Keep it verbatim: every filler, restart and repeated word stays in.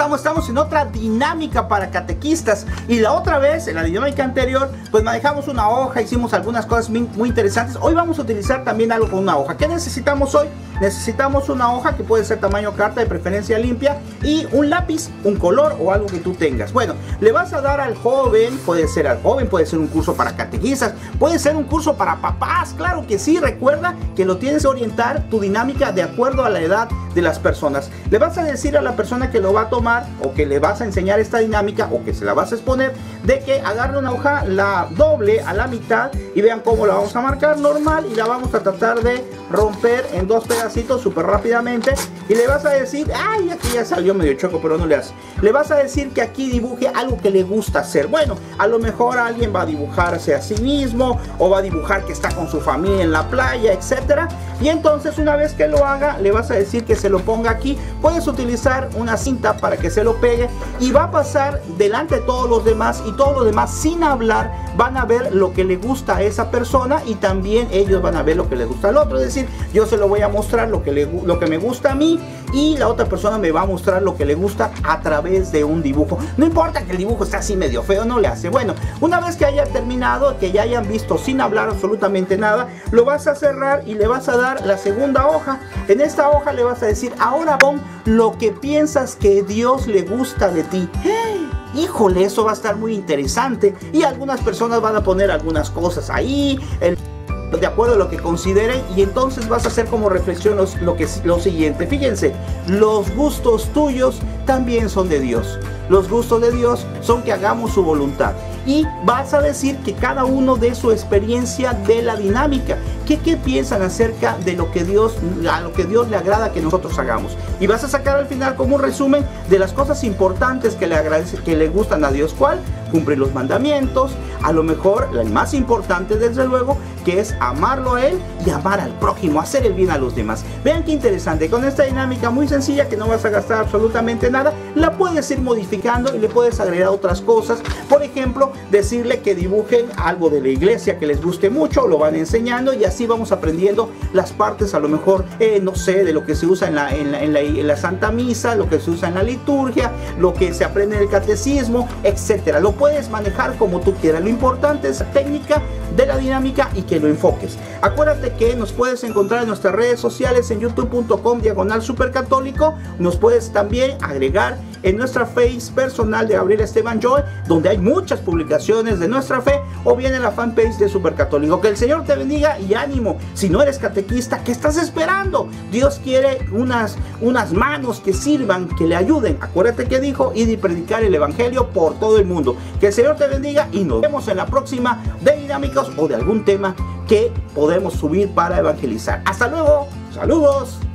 estamos? Estamos en otra dinámica para catequistas. Y la otra vez, en la dinámica anterior, pues manejamos una hoja, hicimos algunas cosas muy, muy interesantes. Hoy vamos a utilizar también algo con una hoja. ¿Qué necesitamos hoy? Necesitamos una hoja que puede ser tamaño carta, de preferencia limpia, y un lápiz, un color o algo que tú tengas. Bueno, le vas a dar al joven, puede ser al joven, puede ser un curso para catequistas, puede ser un curso para papás, claro que sí. Recuerda que lo tienes que orientar tu dinámica de acuerdo a la edad de las personas. Le vas a decir a la persona que lo va a tomar o que le vas a enseñar esta dinámica o que se la vas a exponer, de que agarre una hoja, la doble a la mitad y vean cómo la vamos a marcar normal, y la vamos a tratar de romper en dos pedacitos súper rápidamente, y le vas a decir, ay, aquí ya salió medio choco, pero no le hace. Le vas a decir que aquí dibuje algo que le gusta hacer. Bueno, a lo mejor alguien va a dibujarse a sí mismo, o va a dibujar que está con su familia en la playa, etcétera. Y entonces, una vez que lo haga, le vas a decir que se lo ponga aquí. Puedes utilizar una cinta para que se lo pegue, y va a pasar delante de todos los demás, y todos los demás, sin hablar, van a ver lo que le gusta a esa persona, y también ellos van a ver lo que le gusta al otro. Es decir, yo se lo voy a mostrar lo que, le, lo que me gusta a mí, y la otra persona me va a mostrar lo que le gusta a través de un dibujo. No importa que el dibujo esté así medio feo, no le hace. Bueno, una vez que haya terminado, que ya hayan visto sin hablar absolutamente nada, lo vas a cerrar y le vas a dar la segunda hoja. En esta hoja le vas a decir, ahora pon lo que piensas que Dios le gusta de ti. Híjole, eso va a estar muy interesante, y algunas personas van a poner algunas cosas ahí, el de acuerdo a lo que consideren, y entonces vas a hacer como reflexión los, lo, que, lo siguiente. Fíjense, los gustos tuyos también son de Dios. Los gustos de Dios son que hagamos su voluntad. Y vas a decir que cada uno de su experiencia de la dinámica. ¿Qué, qué piensan acerca de lo que Dios, a lo que Dios le agrada que nosotros hagamos? Y vas a sacar al final como un resumen de las cosas importantes que le agradece, que le gustan a Dios. ¿Cuál? Cumplir los mandamientos. A lo mejor el más importante, desde luego, que es amarlo a Él y amar al prójimo, hacer el bien a los demás. Vean qué interesante, con esta dinámica muy sencilla, que no vas a gastar absolutamente nada, la puedes ir modificando y le puedes agregar otras cosas. Por ejemplo, decirle que dibujen algo de la iglesia que les guste mucho, lo van enseñando, y así vamos aprendiendo las partes, a lo mejor, eh, no sé, de lo que se usa en la, en, la, en, la, en la Santa Misa, lo que se usa en la liturgia, lo que se aprende en el catecismo, etcétera. Lo puedes manejar como tú quieras. Lo importante es la técnica de la dinámica y que lo enfoques. Acuérdate que nos puedes encontrar en nuestras redes sociales, en youtube punto com diagonal supercatólico. Nos puedes también agregar en nuestra face personal de Gabriel Esteban Joy, donde hay muchas publicaciones de nuestra fe, o bien en la fanpage de Supercatólico. Que el Señor te bendiga y ánimo. Si no eres catequista, ¿qué estás esperando? Dios quiere unas, unas manos que sirvan, que le ayuden. Acuérdate que dijo, id y predicar el evangelio por todo el mundo. Que el Señor te bendiga, y nos vemos en la próxima de dinámicos o de algún tema que podemos subir para evangelizar. Hasta luego, saludos.